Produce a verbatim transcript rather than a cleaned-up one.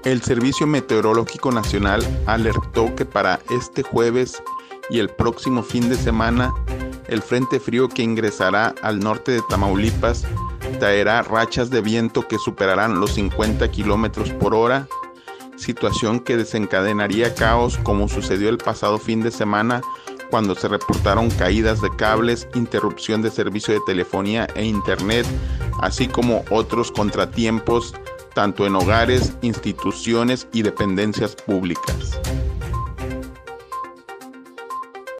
El Servicio Meteorológico Nacional alertó que para este jueves y el próximo fin de semana, el frente frío que ingresará al norte de Tamaulipas traerá rachas de viento que superarán los cincuenta kilómetros por hora, situación que desencadenaría caos como sucedió el pasado fin de semana cuando se reportaron caídas de cables, interrupción de servicio de telefonía e internet, así como otros contratiempos tanto en hogares, instituciones y dependencias públicas.